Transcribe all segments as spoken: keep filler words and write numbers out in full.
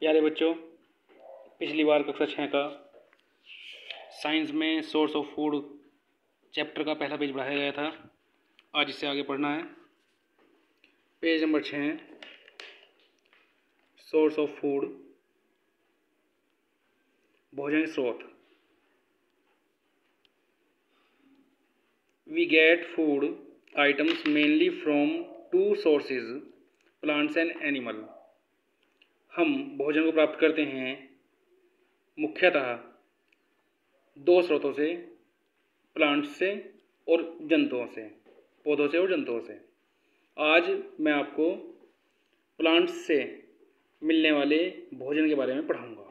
प्यारे बच्चों, पिछली बार कक्षा छः का साइंस में सोर्स ऑफ फूड चैप्टर का पहला पेज पढ़ाया गया था। आज इससे आगे पढ़ना है। पेज नंबर छः, सोर्स ऑफ फूड, भोजन स्रोत। We get food items mainly from two sources, plants and animal. हम भोजन को प्राप्त करते हैं मुख्यतः दो स्रोतों से, प्लांट्स से और जंतुओं से, पौधों से और जंतुओं से। आज मैं आपको प्लांट्स से मिलने वाले भोजन के बारे में पढ़ाऊंगा।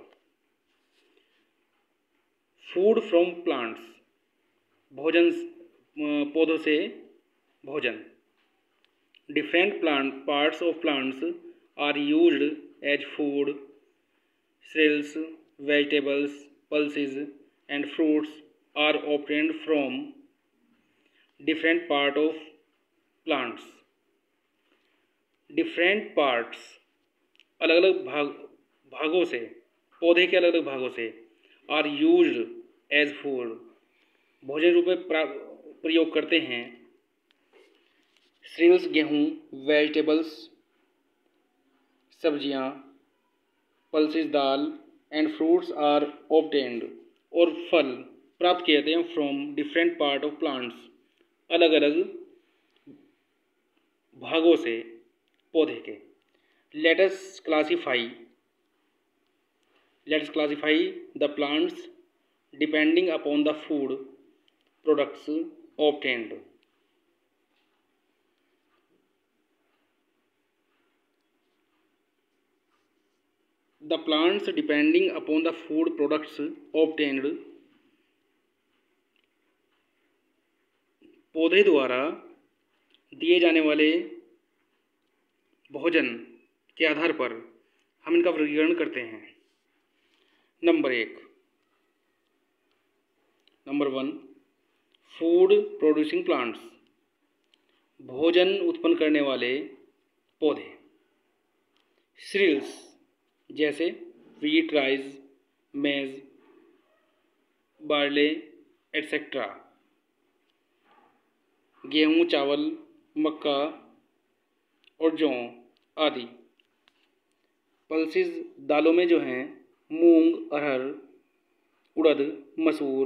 फूड फ्रॉम प्लांट्स, भोजन पौधों से भोजन। Different plant parts of plants are used as food. cereals, vegetables, pulses and fruits are obtained from different part of plants. Different parts, अलग अलग भाग भागों से, पौधे के अलग अलग भागों से are used as food, भोजन रूप में प्रयोग करते हैं। cereals गेहूँ, vegetables सब्जियाँ, पल्सेस दाल एंड फ्रूट्स आर ऑब्टेन्ड, और फल प्राप्त किए जाते हैं from different part of plants, अलग अलग भागों से पौधे के। Let us classify let us classify the plants depending upon the food products obtained. The plants depending upon the food products obtained, पौधे द्वारा दिए जाने वाले भोजन के आधार पर हम इनका वर्गीकरण करते हैं। नंबर एक, number one, food producing plants, भोजन उत्पन्न करने वाले पौधे। सीरियल्स जैसे wheat, rice, maize, barley etcetera. गेहूँ, चावल, मक्का और जौ आदि। पल्सेस दालों में जो हैं मूंग, अरहर, उड़द, मसूर,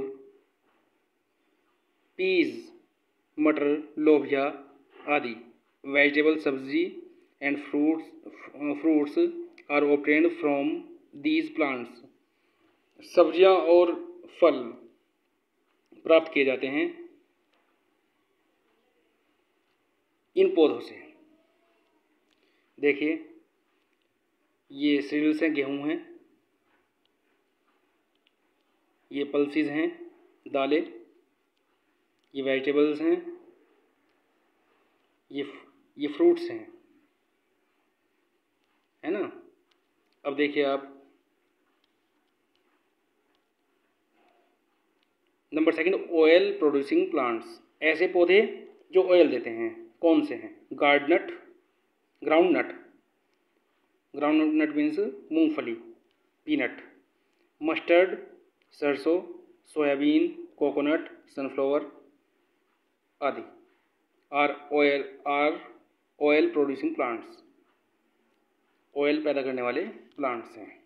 पीज, मटर, लोबिया आदि। वेजिटेबल सब्जी and fruits fruits are obtained from these plants, सब्जियां और फल प्राप्त किए जाते हैं इन पौधों से। देखिए, ये सीरियल्स हैं, गेहूं हैं, ये पल्सेस हैं, दालें, ये वेजिटेबल्स हैं, ये ये फ्रूट्स हैं, है ना। अब देखिए आप, number second, oil producing plants, ऐसे पौधे जो ऑयल देते हैं। कौन से हैं? Groundnut, ground nut, ground nut means मूंगफली, पीनट, मस्टर्ड, सरसों, सोयाबीन, कोकोनट, सनफ्लावर आदि are oil are oil producing plants, oil पैदा करने वाले प्लांट्स हैं।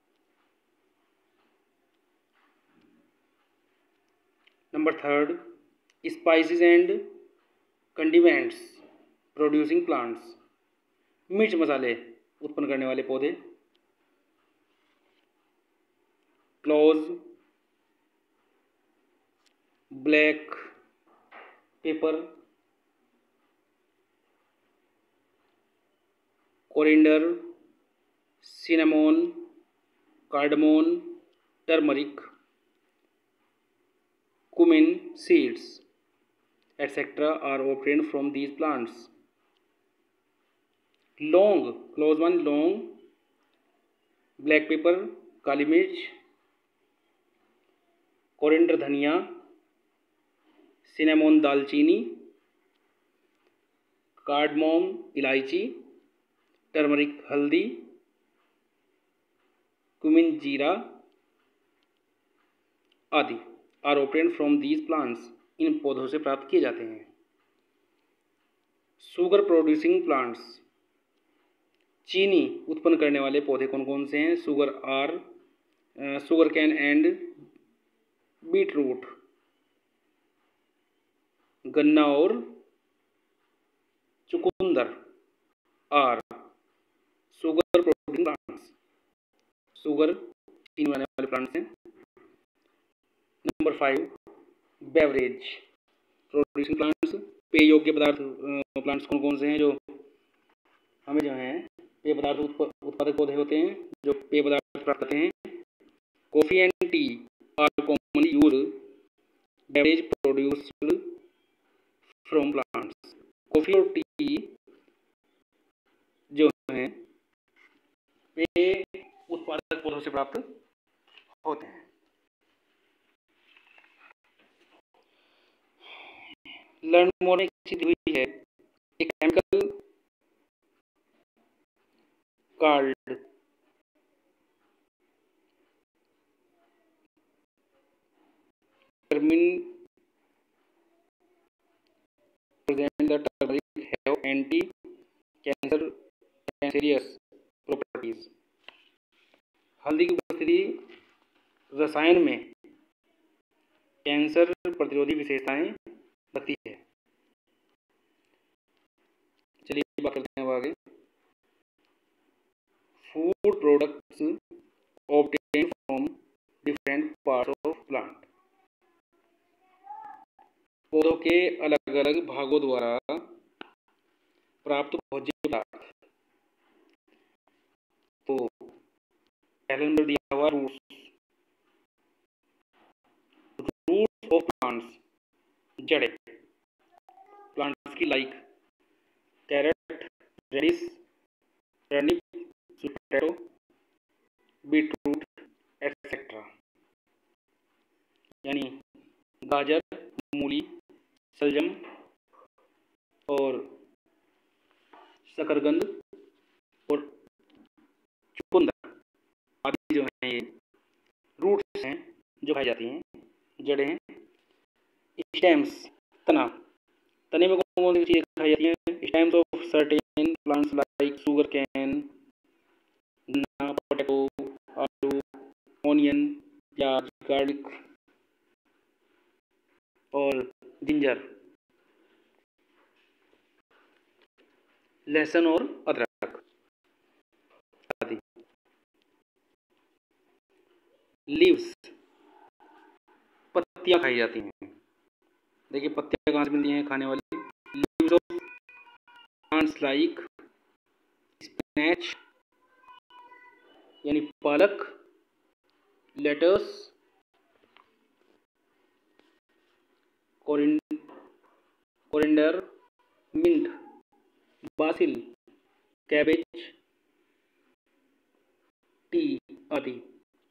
Number third, spices and condiments producing plants, मिर्च मसाले उत्पन्न करने वाले पौधे। Cloves, black pepper, coriander, cinnamon, cardamom, turmeric, cumin seeds et cetera are obtained from these plants. लौंग, क्लोज वन, लौंग, ब्लैक पेपर, काली मिर्च, कोरिएंडर धनिया, सिनेमोन दालचीनी, कार्डमोम इलायची, टर्मरिक हल्दी, क्यूमिन, जीरा आदि are obtained from these plants, इन पौधों से प्राप्त किए जाते हैं। शुगर प्रोड्यूसिंग प्लांट्स, चीनी उत्पन्न करने वाले पौधे कौन कौन से हैं? Sugar are, sugar cane and beet root, गन्ना और चुकंदर are sugar producing plants, sugar चीनी बनाने वाले प्लांट्स हैं। Number five, beverage producing plants, पेय योग्य पदार्थ प्लांट्स कौन कौन से हैं जो हमें जो है पेय पदार्थ उत्पादक पौधे होते हैं जो पेय पदार्थ प्राप्त करते हैं? Coffee and tea are commonly used beverage produced from plants. Coffee और टी जो हैं पेय उत्पादक पौधों से प्राप्त होते हैं। लर्न मोर में दी हुई है एक chemical called termin present the turmeric have anti cancer cancerous properties. हल्दी की उपस्थिति रसायन में कैंसर प्रतिरोधी विशेषताएं रखती है। चलिए बात करते हैं अब आगे। Food products obtained from different parts of plant, पौधों के अलग अलग भागों द्वारा प्राप्त भोज्य पदार्थ। तो पहले नंबर दिया हुआ रूट्स, रूट्स ऑफ प्लांट्स, जड़ें प्लांट्स की, like carrot, radish, turnip, sweet potato, beetroot etcetera, यानी गाजर, मूली, सलजम और शकरकंद और चुकंदर आदि जो हैं ये रूट्स हैं जो खाई जाती हैं, जड़ें हैं। स्टेम्स, तना, तने में कौन कौन सी चीज़ें खाई जाती हैं? Stems of certain plants like sugar cane, गन्ना, पोटैटो, आलू, ऑनियन, प्याज, गार्लिक और जिंजर, लहसुन और अदरक आदि। लीव्स, पत्तियां खाई जाती हैं। देखिए पत्तियां कहाँ से मिलती हैं खाने वाली? Leaves of plants like spinach, यानी पालक, lettuce, coriander, mint, basil, cabbage, tea आदि।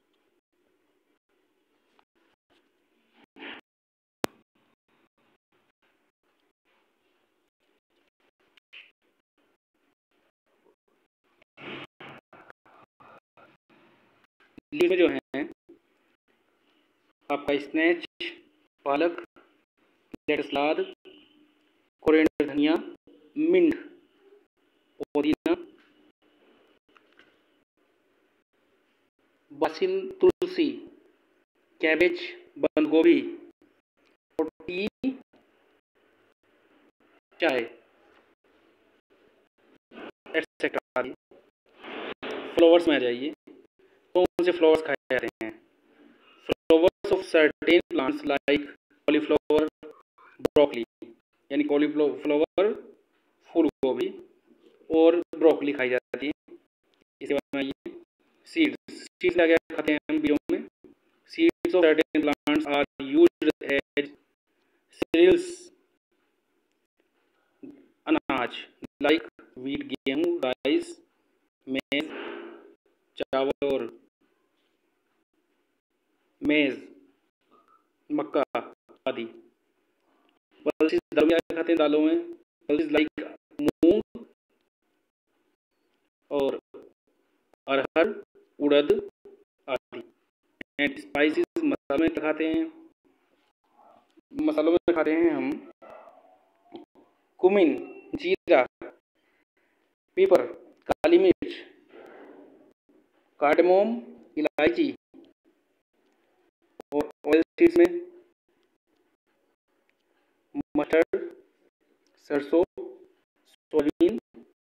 लीव में जो है आपका स्पिनच, पालक, लेटस, सलाद, कोरिएंडर धनिया, मिंट पुदीना, बासिल तुलसी, कैबेज बंद गोभी और टी चाय एक्सेट्रा। फ्लावर्स में आ जाइए, कौन से फ्लावर्स खाए जाते हैं? Flowers of certain plants like cauliflower, broccoli, यानी कॉलीफ्लावर, फूल गोभी और ब्रोकली खाई जाती है। इसके बाद में आइए सीड्स, सीड्स क्या खाते हैं हम बीजों में? Seeds of certain plants are used as cereals, अनाज लाइक व्हीट, गेहूं, राइस, मेज, चावल और मेज, मक्का आदि। पल्सेस, दाल क्या खाते हैं दालों में? पल्सेस लाइक मूंग और अरहर, उड़द, एंड स्पाइसेस मसालों में खाते हैं, मसालों में खाते हैं हम कुमिन, जीरा, पेपर, काली मिर्च, कार्डमोम, इलायची, और ऑयल सीड्स में मस्टर्ड, सरसों, सोयाबीन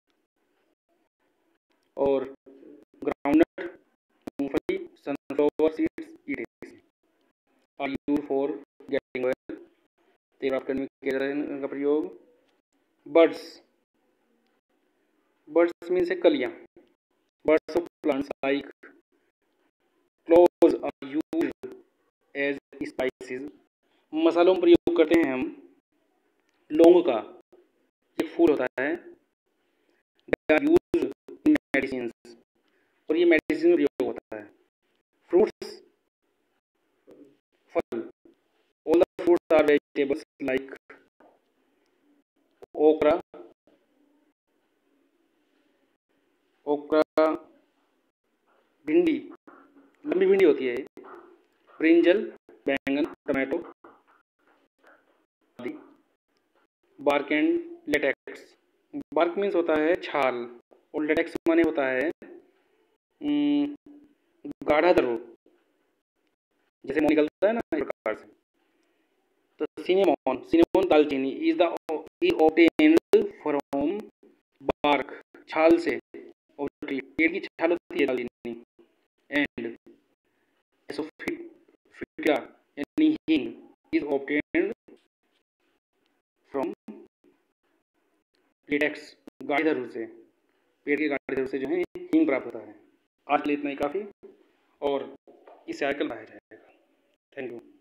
और ग्राउंडनट, मूंगफली, sunflower seeds it are used for getting oil. तेल प्राप्त करने में किया जाता है इनका प्रयोग। बर्ड्स, बर्ड्स मीन्स है कलियां। Buds of plants like cloves are used as spices. मसालों में प्रयोग करते हैं हम लौंग का, एक फूल होता है, they are used in medicine, और ये मेडिसिन में प्रयोग होता है। फ्रूट्स, फल, all the fruits are vegetables like okra, okra भिंडी, लंबी भिंडी होती है, ब्रिंजल, बैंगन, टमाटो आदि। Bark and latex, bark means होता है छाल, और लेटेक्स माने होता है गाढ़ा द्रव, जैसे मोम निकलता है ना इस प्रकार से। तो सिनेमॉन, सिनेमॉन दालचीनी is the is obtained from bark, छाल से, और ट्री, पेड़ की छाल होती है दालचीनी। एंड एसोफिटिया यानी हींग इज ऑब्टेन्ड फ्रॉम लेटेक्स, गाढ़े द्रव से, पेड़ के गाढ़े द्रव से जो है हींग प्राप्त होता है। आज के लिए इतना ही काफ़ी, और इसे आगे कल बढ़ाया जाएगा। Thank you.